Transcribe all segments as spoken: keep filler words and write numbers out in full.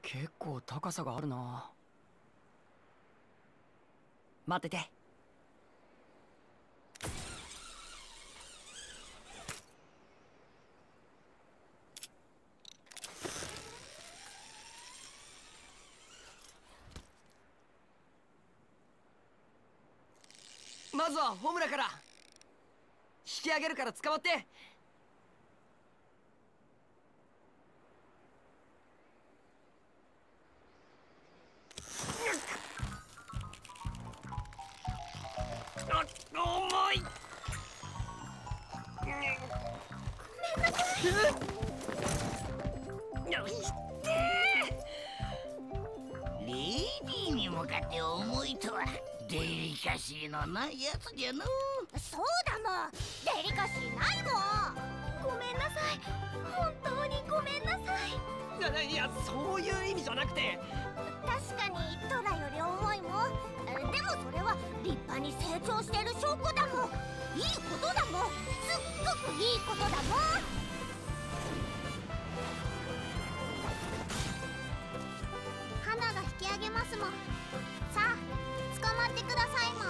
結構高さがあるな。待ってて。まずはホムラから引き上げるから捕まって。重い。よしってレディーに向かって重いとはデリカシーのないやつじゃの。 そうだもん、デリカシーないもん。ごめんなさい、本当にごめんなさい。 いや、そういう意味じゃなくて。 確かにトラより重いもん。でもそれは立派に成長してる証拠だもん。いいことだもん、すっごくいいことだもん。花が引き上げますもん。さあ捕まってくださいもん。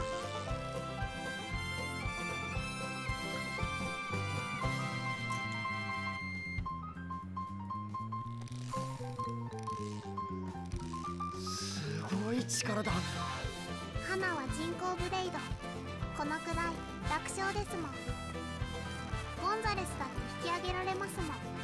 すごい力だ。 花は人工ブレイド。このくらい楽勝ですもん。ゴンザレスだって引き上げられますもん。